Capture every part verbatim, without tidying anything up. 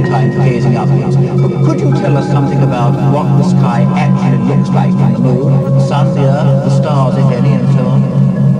time gazing upwards. But could you tell us something about what the sky actually looks like from the moon, the sun, the earth, the stars, if any, and so on?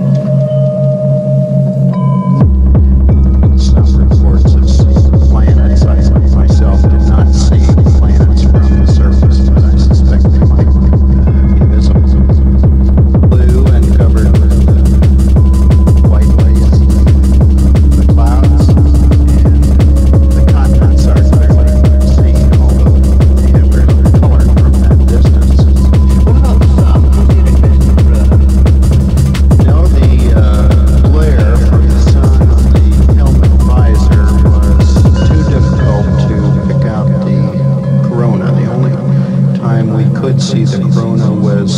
Some reports have seen planets. I myself did not see planets from the surface, but I suspect they might uh, be visible. Blue and covered with uh, white lace, the clouds, and the continents are clearly seen, although they have very little color from that distance. What about the sun? What's the electricity for Earth? No, the uh, glare from the sun on the helmet visor was too difficult to pick out the corona. The only time we could see the corona was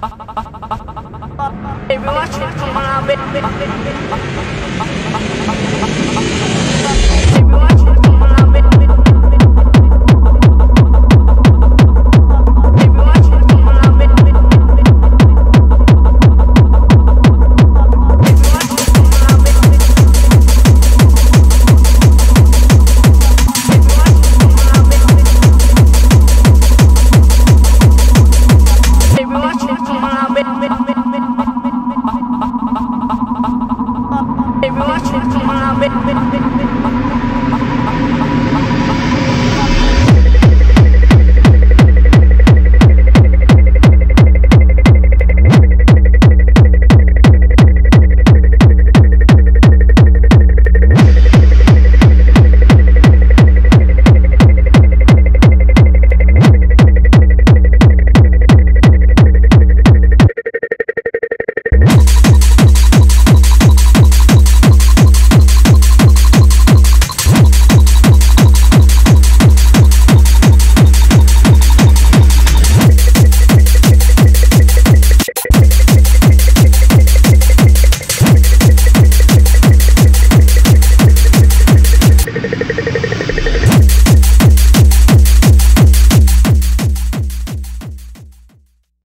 Baby, watch it, come on, baby.